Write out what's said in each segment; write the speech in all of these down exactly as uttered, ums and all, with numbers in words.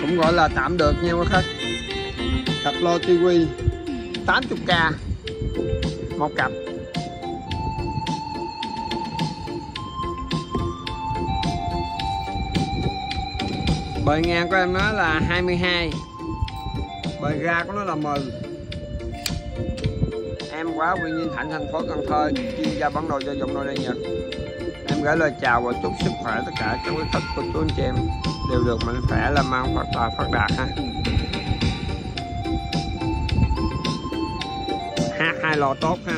cũng gọi là tạm được nha quý khách. Cặp lo tivi tám mươi k một cặp. Bề ngang của em nó là hai mươi hai, bề ra của nó là mười. Em quá Quy Nhiên Thạnh, thành phố Cần Thơ, chuyên gia bản đồ gia dụng nội địa Nhật. Em gửi lời chào và chúc sức khỏe tất cả các quý khách của chú anh chị em đều được mạnh khỏe, làm ăn phát tài phát đạt ha. Hát hai lò tốt ha.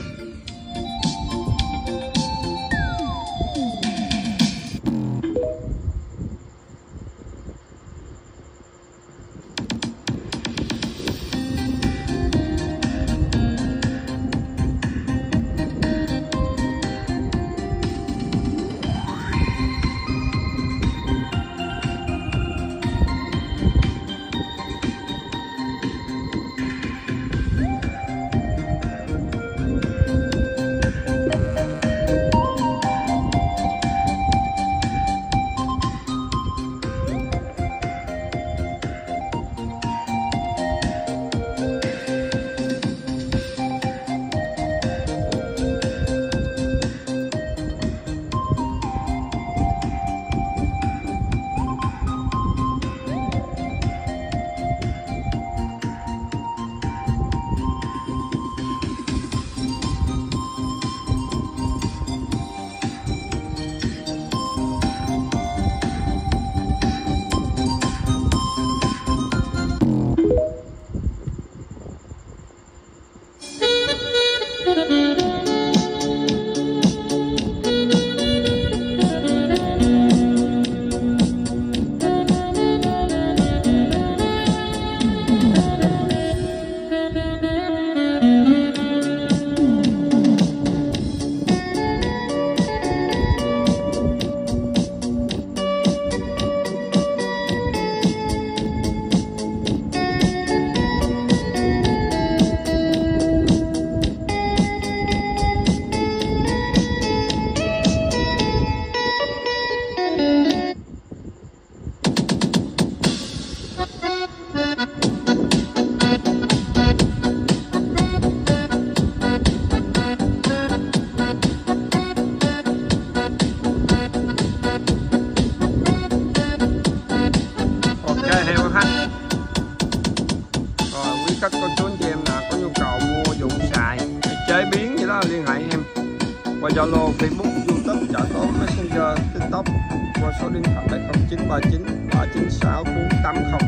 Các cô chú anh chị em nào có nhu cầu mua dụng xài chế biến gì đó liên hệ em qua Zalo, Facebook, YouTube, Chợ Tốt, Messenger, TikTok qua số điện thoại không chín ba chín ba chín sáu bốn tám không.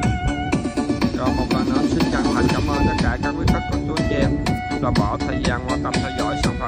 Rồi một lần nữa xin chân thành cảm ơn tất cả các quý khách cô chú anh chị em đã bỏ thời gian quan tâm theo dõi.